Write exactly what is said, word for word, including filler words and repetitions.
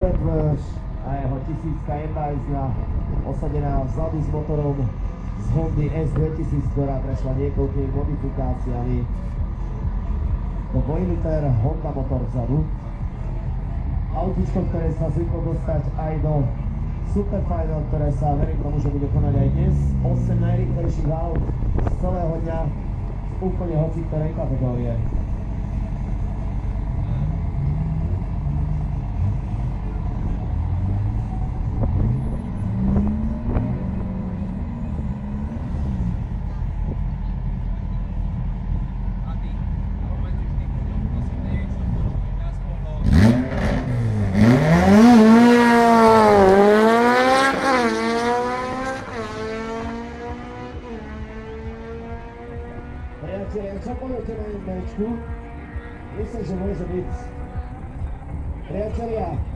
a jeho tisícka Envizna osadená vzadu s motorom z Hondy S dvetisíc, ktorá prešla niekoľkými modifikáciami. To dvojliter Honda motor vzadu. Autičko, ktoré sa zvyklo dostať aj do Superfinal, ktoré sa verím tomu, že bude konať aj dnes. osem najrýchlejších aut z celého dňa z úplne hoci ktorej kategórie. Priatelia, čo poviete na jednečku? Myslím, že môže byť. Priatelia,